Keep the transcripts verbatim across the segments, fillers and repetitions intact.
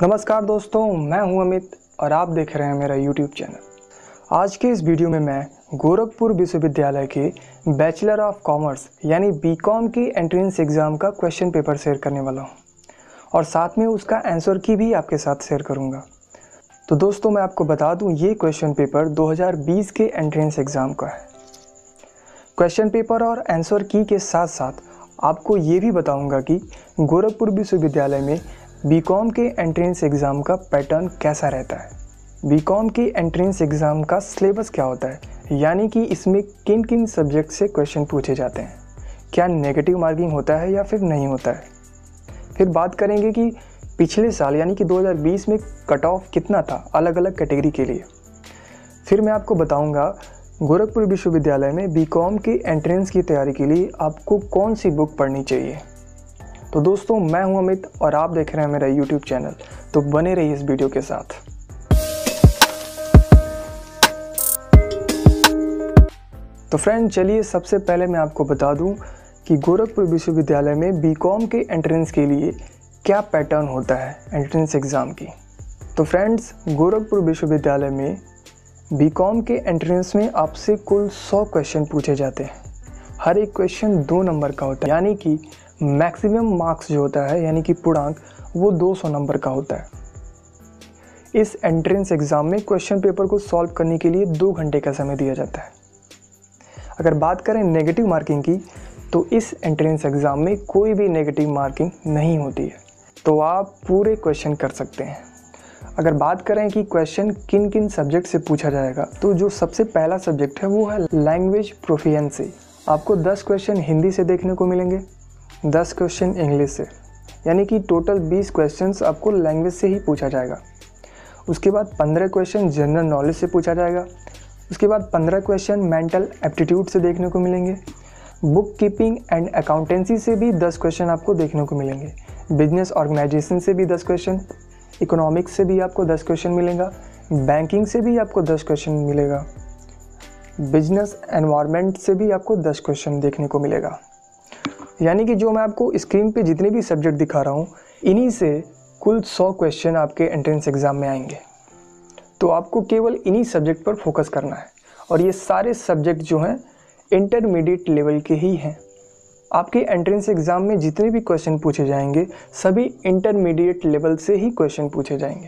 नमस्कार दोस्तों, मैं हूं अमित और आप देख रहे हैं मेरा यूट्यूब चैनल। आज के इस वीडियो में मैं गोरखपुर विश्वविद्यालय के बैचलर ऑफ कॉमर्स यानी बीकॉम की एंट्रेंस एग्ज़ाम का क्वेश्चन पेपर शेयर करने वाला हूं और साथ में उसका आंसर की भी आपके साथ शेयर करूंगा। तो दोस्तों मैं आपको बता दूं, ये क्वेश्चन पेपर दो हज़ार बीस के एंट्रेंस एग्ज़ाम का है। क्वेश्चन पेपर और आंसर की के साथ साथ आपको ये भी बताऊंगा कि गोरखपुर विश्वविद्यालय में बीकॉम के एंट्रेंस एग्ज़ाम का पैटर्न कैसा रहता है, बीकॉम के एंट्रेंस एग्ज़ाम का सिलेबस क्या होता है, यानी कि इसमें किन किन सब्जेक्ट से क्वेश्चन पूछे जाते हैं, क्या नेगेटिव मार्किंग होता है या फिर नहीं होता है। फिर बात करेंगे कि पिछले साल यानी कि दो हज़ार बीस में कट ऑफ कितना था अलग अलग कैटेगरी के लिए। फिर मैं आपको बताऊंगा गोरखपुर विश्वविद्यालय में बीकॉम के एंट्रेंस की तैयारी के लिए आपको कौन सी बुक पढ़नी चाहिए। तो दोस्तों मैं हूं अमित और आप देख रहे हैं मेरा यूट्यूब चैनल, तो बने रहिए इस वीडियो के साथ। तो फ्रेंड चलिए सबसे पहले मैं आपको बता दूं कि गोरखपुर विश्वविद्यालय में बीकॉम के एंट्रेंस के लिए क्या पैटर्न होता है एंट्रेंस एग्ज़ाम की। तो फ्रेंड्स गोरखपुर विश्वविद्यालय में बीकॉम के एंट्रेंस में आपसे कुल सौ क्वेश्चन पूछे जाते हैं। हर एक क्वेश्चन दो नंबर का होता है, यानी कि मैक्सिमम मार्क्स जो होता है यानी कि पूर्णांक वो दो सौ नंबर का होता है। इस एंट्रेंस एग्ज़ाम में क्वेश्चन पेपर को सॉल्व करने के लिए दो घंटे का समय दिया जाता है। अगर बात करें नेगेटिव मार्किंग की, तो इस एंट्रेंस एग्ज़ाम में कोई भी नेगेटिव मार्किंग नहीं होती है, तो आप पूरे क्वेश्चन कर सकते हैं। अगर बात करें कि क्वेश्चन किन किन सब्जेक्ट से पूछा जाएगा, तो जो सबसे पहला सब्जेक्ट है वो है लैंग्वेज प्रोफिशिएंसी। आपको दस क्वेश्चन हिंदी से देखने को मिलेंगे, दस क्वेश्चन इंग्लिश से, यानी कि टोटल बीस क्वेश्चंस आपको लैंग्वेज से ही पूछा जाएगा। उसके बाद पंद्रह क्वेश्चन जनरल नॉलेज से पूछा जाएगा। उसके बाद पंद्रह क्वेश्चन मेंटल एप्टीट्यूड से देखने को मिलेंगे। बुक कीपिंग एंड अकाउंटेंसी से भी दस क्वेश्चन आपको देखने को मिलेंगे। बिजनेस ऑर्गेनाइजेशन से भी दस क्वेश्चन, इकोनॉमिक्स से भी आपको दस क्वेश्चन मिलेगा, बैंकिंग से भी आपको दस क्वेश्चन मिलेगा, बिजनेस एनवायरनमेंट से भी आपको दस क्वेश्चन देखने को मिलेगा। यानी कि जो मैं आपको स्क्रीन पे जितने भी सब्जेक्ट दिखा रहा हूँ, इन्हीं से कुल सौ क्वेश्चन आपके एंट्रेंस एग्ज़ाम में आएंगे। तो आपको केवल इन्हीं सब्जेक्ट पर फोकस करना है और ये सारे सब्जेक्ट जो हैं इंटरमीडिएट लेवल के ही हैं। आपके एंट्रेंस एग्ज़ाम में जितने भी क्वेश्चन पूछे जाएंगे सभी इंटरमीडिएट लेवल से ही क्वेश्चन पूछे जाएंगे।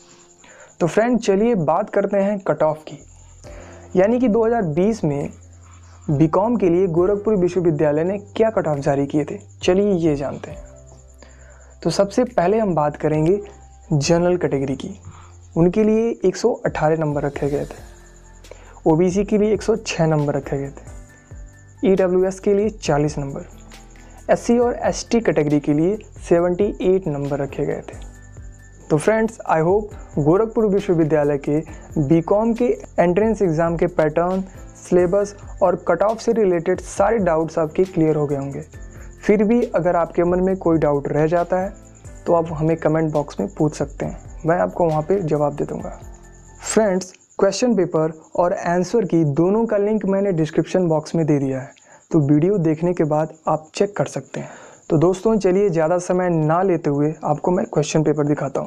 तो फ्रेंड चलिए बात करते हैं कट ऑफ की, यानी कि दो हज़ार बीस में बीकॉम के लिए गोरखपुर विश्वविद्यालय ने क्या कट ऑफ जारी किए थे, चलिए ये जानते हैं। तो सबसे पहले हम बात करेंगे जनरल कैटेगरी की। उनके लिए एक सौ अठारह नंबर रखे गए थे, ओबीसी के लिए एक सौ छह नंबर रखे गए थे, ईडब्ल्यूएस के लिए चालीस नंबर, एससी और एसटी कैटेगरी के लिए अठहत्तर नंबर रखे गए थे। तो फ्रेंड्स आई होप गोरखपुर विश्वविद्यालय के बीकॉम के एंट्रेंस एग्ज़ाम के पैटर्न, सिलेबस और कट ऑफ से रिलेटेड सारे डाउट्स आपके क्लियर हो गए होंगे। फिर भी अगर आपके मन में कोई डाउट रह जाता है तो आप हमें कमेंट बॉक्स में पूछ सकते हैं, मैं आपको वहाँ पे जवाब दे दूँगा। फ्रेंड्स क्वेश्चन पेपर और आंसर की दोनों का लिंक मैंने डिस्क्रिप्शन बॉक्स में दे दिया है, तो वीडियो देखने के बाद आप चेक कर सकते हैं। तो दोस्तों चलिए ज़्यादा समय ना लेते हुए आपको मैं क्वेश्चन पेपर दिखाता हूँ।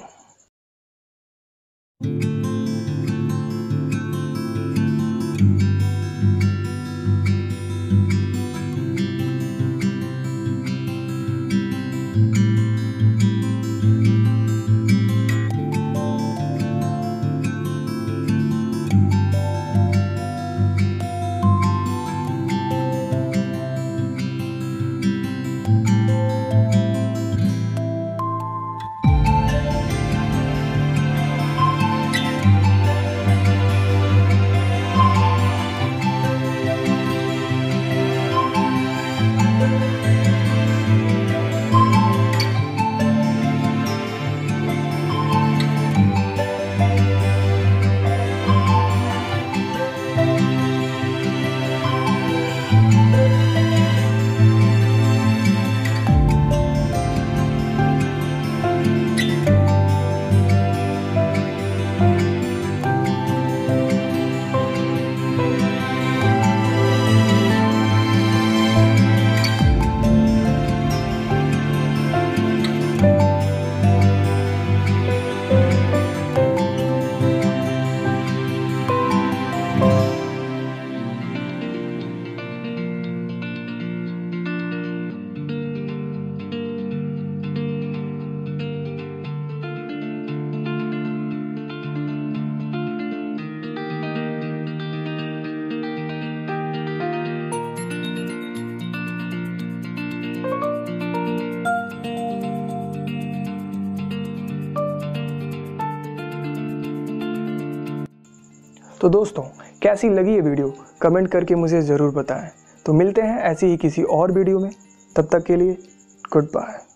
तो दोस्तों कैसी लगी ये वीडियो कमेंट करके मुझे ज़रूर बताएं। तो मिलते हैं ऐसी ही किसी और वीडियो में, तब तक के लिए गुड बाय।